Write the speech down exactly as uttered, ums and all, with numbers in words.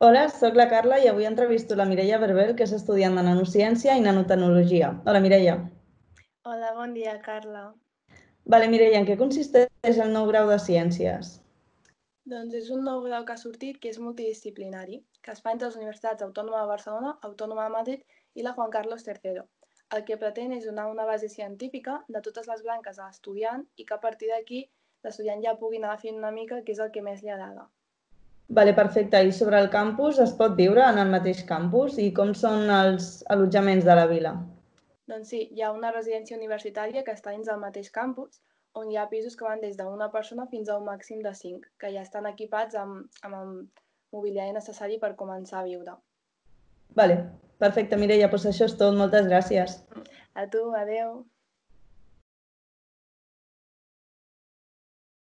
Hola, sóc la Carla i avui entrevisto la Mireia Berbel, que és estudiant de nanociència i nanotecnologia. Hola, Mireia. Hola, bon dia, Carla. Vale, Mireia, en què consisteix el nou grau de Ciències? Doncs és un nou grau que ha sortit que és multidisciplinari, que es fa entre les Universitats Autònoma de Barcelona, Autònoma de Madrid i la Juan Carlos tercero. El que pretén és donar una base científica de totes les branques a l'estudiant i que a partir d'aquí l'estudiant ja pugui anar fent una mica què és el que més li agrada. Vale, perfecte. I sobre el campus, es pot viure en el mateix campus? I com són els allotjaments de la vila? Doncs sí, hi ha una residència universitària que està dins del mateix campus, on hi ha pisos que van des d'una persona fins a un màxim de cinc, que ja estan equipats amb, amb el mobiliari necessari per començar a viure. Vale, perfecte, Mireia, doncs això és tot. Moltes gràcies. A tu, adeu.